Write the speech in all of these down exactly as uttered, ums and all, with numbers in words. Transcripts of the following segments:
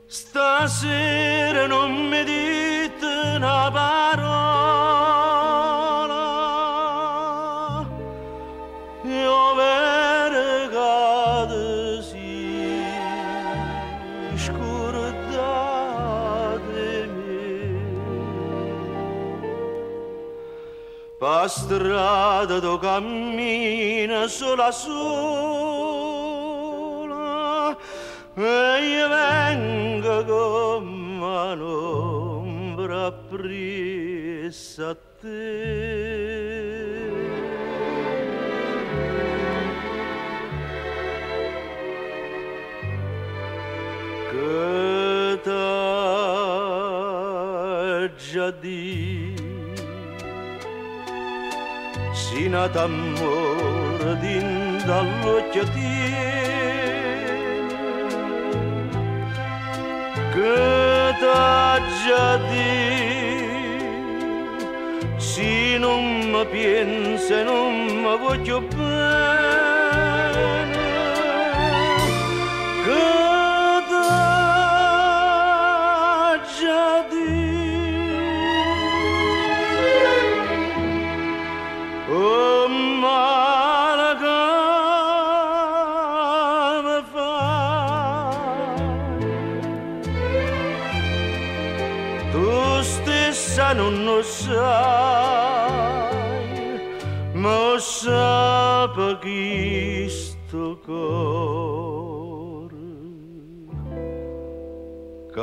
Stasera non mi dite una parola, io vergate si scordate me. Per strada tu cammina sola sola e io vengo come un'ombra appressa a te. Che t'ha già detto si nata amore din dall'occhio tieni, che t'ha già detto si non mi pensa e non mi voglio bene, che t'ha già detto oh male che mi fai, tu stessa non lo sai, ma sape chi sto cuore, che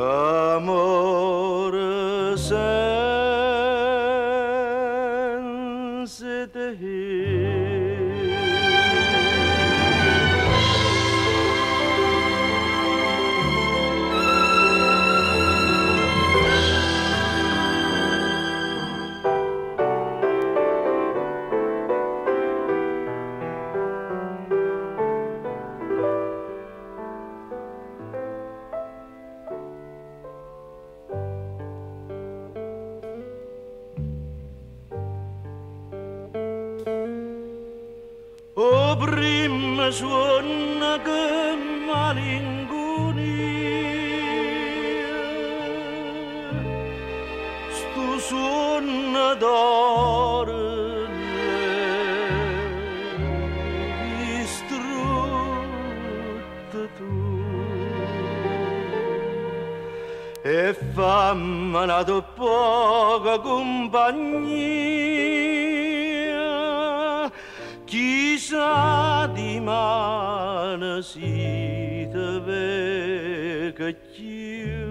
amore senza te. O prima suona che malinconia, sto suono d'oro distrutto tu, e fammi una poca compagnia, chissà di mano si te vega più.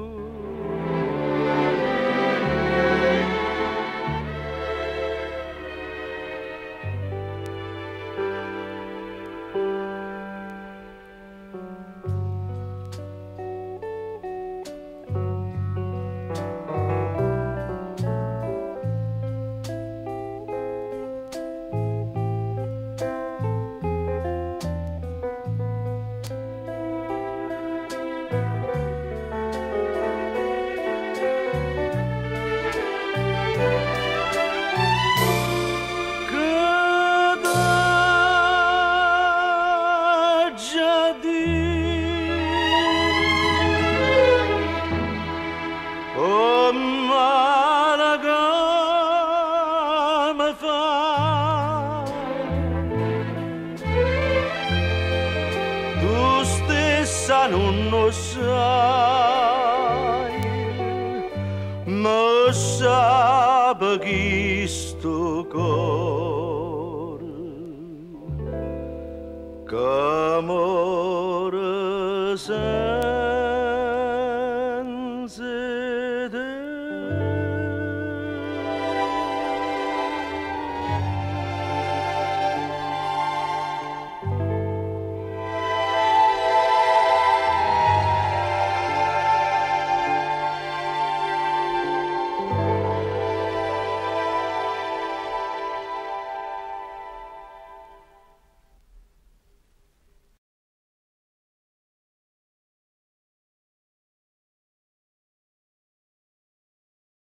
Oh male che mi fai, tu stessa non lo sai, ma sape chi sto cuore, che amore sei.